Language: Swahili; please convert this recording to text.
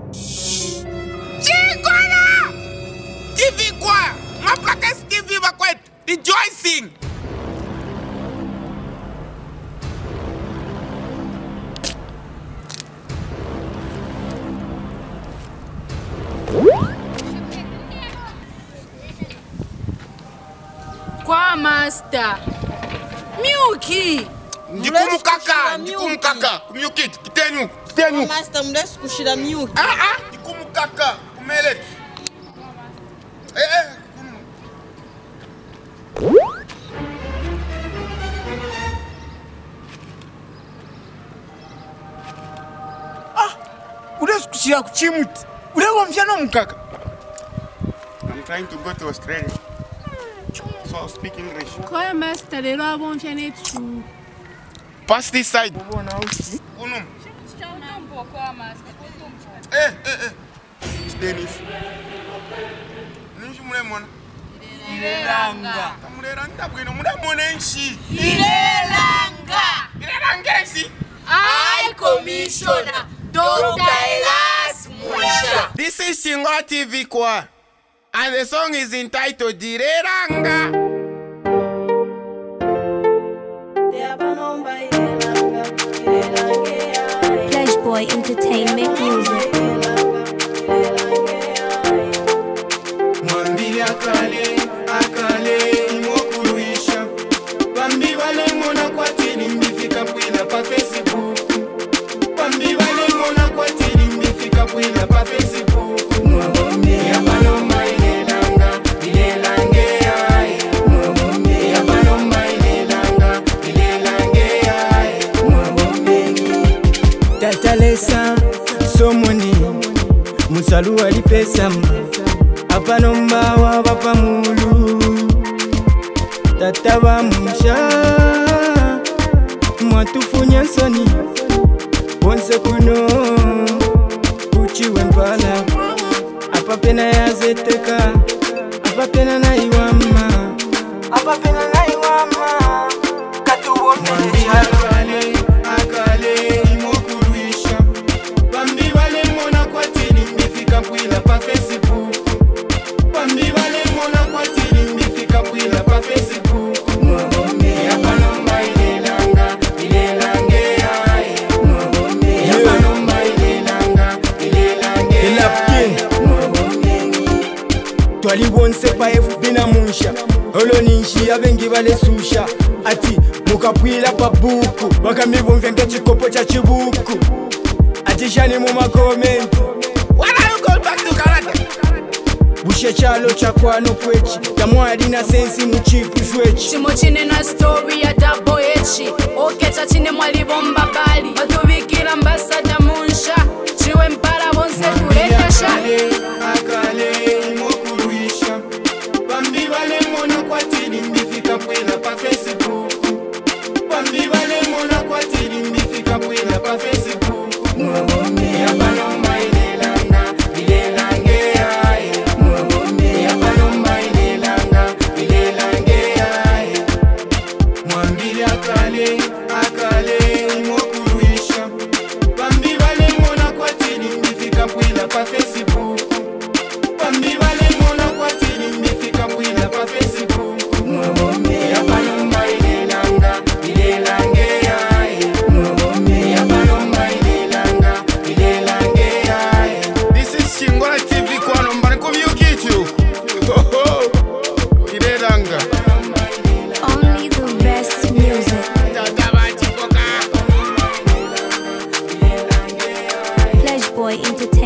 Chingola! TV kwa! Maplaka TV bakwet! Rejoicing! Kwa master. Miuki! Ndikumukaka! Kumyuki, kitenyu! Master, mlesi kushira miuki. Ndikumukaka! Kumele! Ulesi kushira kuchimuti. Ulewa mfyano mkaka. I'm trying to go to Australia. So I'll speak English. Kwa master lelo abonfya netu. Pass this side. Unum. Kwa master. Dennis. Ninji mwana. Ilelanga. Kamureranga bwino muramona enshi. Ilelanga. Ilelanga enshi. I Commissioner Dr. Elias Munshya. This is Chingola TV kwa. And the song is entitled Ilelanga. Flash Boy Entertainment Music. Mwambili akale imokuruisha. Bambi wale mona kwa tini mbifika pwila pa Facebook. Bambi wale mona kwa tini mbifika pwila pa Facebook. Mwambili ya paloma Ilelanga, Ilelange ai. Mwambili ya paloma Ilelanga, Ilelange ai. Mwambili Tatalesa somoni musalu alipesa apanomba wa bapamulu tataba Munshya mwatufunya nsoni bonse kuno uchiwe mpala apapena yazeteka apapena naiwama katubonelesha akale imokuruisha. Bambi wale mona kwa tini mbifika pwila pa Facebook. Bambi wale mona kwa tini mbifika pwila pa Facebook. Ya paloma Ilelanga, Ilelange ai. Ya paloma Ilelanga, Ilelange ai. twali bonse pa FB na Munshya oloninshi abengi balesusha ati mukapwila pa buku bakamibumvya ngechikopo cha chibuku ati shani mu makomenti. When are you going back to Canada? Bushe chalo cha kwano kwechi tamwali na sensi muchipu shwechi Chimo chine na story ya dabo echi. Oketa chine mwali bomba bali. Matubikira ambassador Munshya. Chiwe mpara bonse kulekasha. Akale imokuruisha. Bambi wale mona kwa tini mbifika pwila pa Facebook. Bambi wale mona kwa tini mbifika pwila pa Facebook. Ya paloma Ilelanga, Ilelange ai. Ya paloma Ilelanga, Ilelange ai. Mwambili akale imokuruisha. Bambi wale mona kwa tini mbifika pwila pa Facebook. Bambi wale mona kwa tini mbifika pwila pa Facebook. Ya paloma Ilelanga, Ilelange ai. Ya paloma Ilelanga, Ilelange ai. This is Chingola TV kwa nombani kumyukichu. Ilelanga. Only the best music. Flash Boy Entertainment.